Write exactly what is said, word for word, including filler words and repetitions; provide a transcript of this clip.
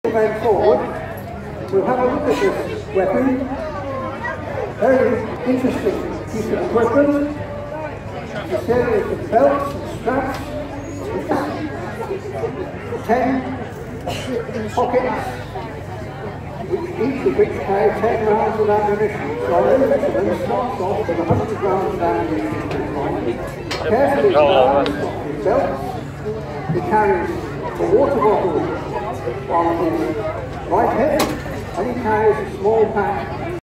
Men forward, we'll have a look at this weapon. Very interesting piece of equipment. A series of belts and straps, ten pockets, which each of which carry ten rounds of ammunition. So our instrument starts off with one hundred rounds of ammunition in mind. Carefully balanced his belts, he carries a water bottle on his right hip, and he carries a small pack